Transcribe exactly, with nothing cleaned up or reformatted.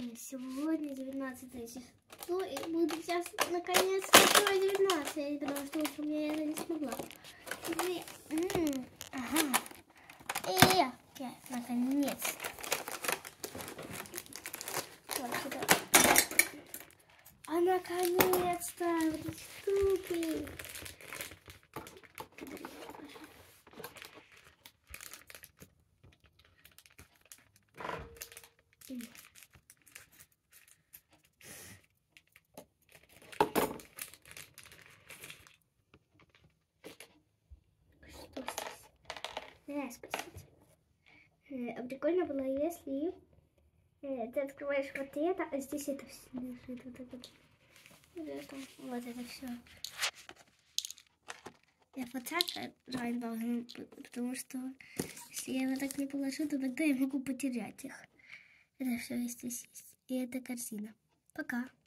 Сегодня девятнадцатое число, и буду сейчас наконец-то девятнадцать, потому что лучше мне это не смогла. И, м-м, ага. И я, наконец-то. Вот сюда. А наконец-то вот эти штуки. Что здесь? Да, спасибо. Э, прикольно было, если э, ты открываешь вот это, а здесь это все лежит. Вот это, это, вот это все. Я вот так рать должна, потому что если я его так не положу, то тогда я могу потерять их. Это все здесь есть. И это корзина. Пока.